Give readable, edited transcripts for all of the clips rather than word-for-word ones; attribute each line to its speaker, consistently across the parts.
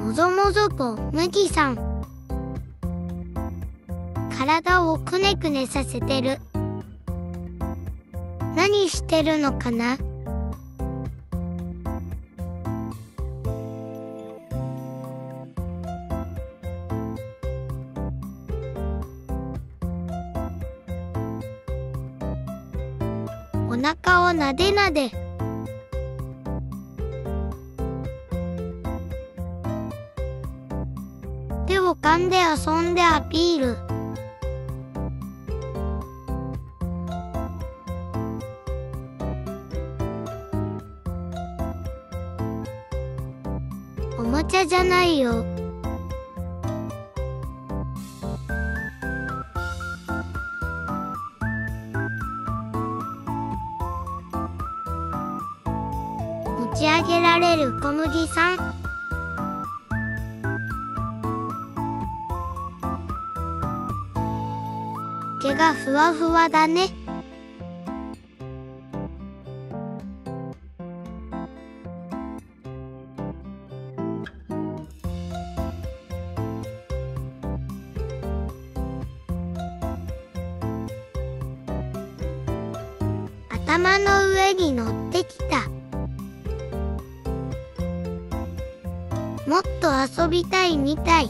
Speaker 1: もぞもぞとむぎさん。体をくねくねさせてる。何してるのかな？お腹をなでなで。手を噛んで遊んでアピール。おもちゃじゃないよ。持ち上げられる小麦さん。毛がふわふわだね。頭の上に乗ってきた。もっと遊びたいみたい。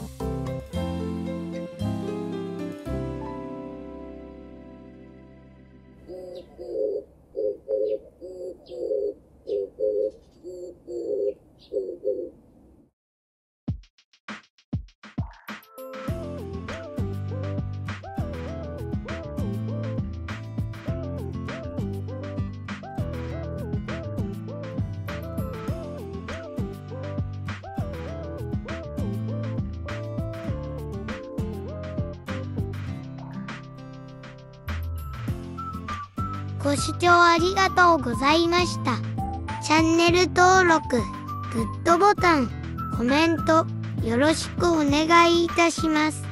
Speaker 1: ご視聴ありがとうございました。チャンネル登録、グッドボタン、コメントよろしくお願いいたします。